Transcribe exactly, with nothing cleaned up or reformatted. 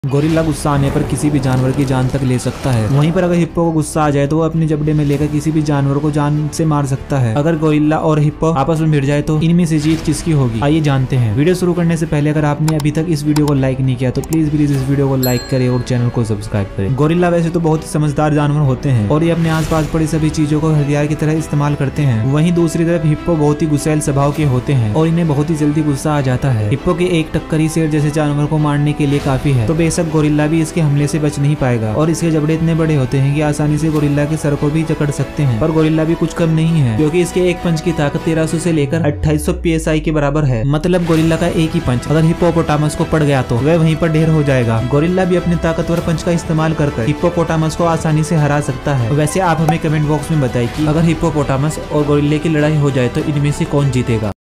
Gorilla गुस्सा आने पर किसी भी जानवर की जान तक ले सकता है। वहीं पर अगर हिप्पो को गुस्सा आ जाए तो वो अपने जबड़े में लेकर किसी भी जानवर को जान से मार सकता है। अगर गोरिल्ला और हिप्पो आपस में भिड़ जाए तो इनमें से जीत किसकी होगी, आइए जानते हैं। वीडियो शुरू करने से पहले अगर आपने अभी तक इस वीडियो को लाइक नहीं किया तो प्लीज प्लीज इस वीडियो को लाइक करें और चैनल को सब्सक्राइब करें। गोरिल्ला वैसे तो बहुत ही समझदार जानवर होते हैं और ये अपने आस पास पड़ी सभी चीजों को हथियार की तरह इस्तेमाल करते हैं। वहीं दूसरी तरफ हिप्पो बहुत ही गुस्सैल स्वभाव के होते हैं और इन्हें बहुत ही जल्दी गुस्सा आ जाता है। हिप्पो के एक टक्कर ही शेर जैसे जानवर को मारने के लिए काफी है, तो बेशक गोरिल्ला भी इसके हमले से बच नहीं पाएगा और इसके जबड़े इतने बड़े होते हैं कि आसानी से गोरिल्ला के सर को भी जकड़ सकते हैं। पर गोरिल्ला भी कुछ कम नहीं है, क्योंकि इसके एक पंच की ताकत तेरह सौ से लेकर अट्ठाईस सौ पी एस आई के बराबर है। मतलब गोरिल्ला का एक ही पंच अगर हिप्पोपोटामस को पड़ गया तो वह वहीं पर ढेर हो जाएगा। गोरिल्ला भी अपने ताकतवर पंच का इस्तेमाल कर हिप्पोपोटामस को आसानी से हरा सकता है। वैसे आप हमें कमेंट बॉक्स में बताइए कि अगर हिप्पोपोटामस और गोरिल्ले की लड़ाई हो जाए तो इनमें से कौन जीतेगा।